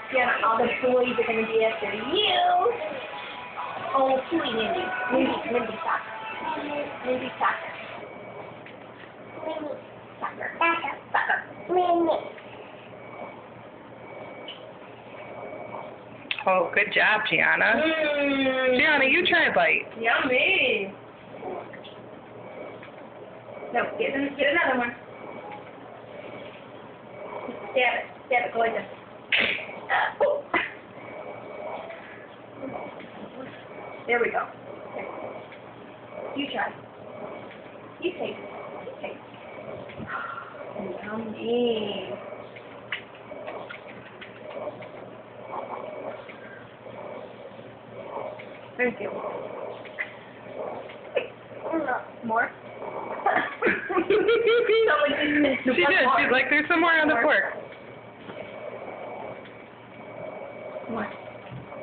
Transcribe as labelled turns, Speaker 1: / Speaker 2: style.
Speaker 1: Yeah, all the boys are going to be after you. Oh, silly Mindy. Mindy, stop. Mindy, stop. Soccer.
Speaker 2: Oh, good job, Gianna. Gianna, you try a bite.
Speaker 1: Yummy. No, get another one. Stab it, go like this. There we go. You try. You taste. Yummy. Thank you. More?
Speaker 2: She did. She's like, there's some more on the fork.
Speaker 1: More.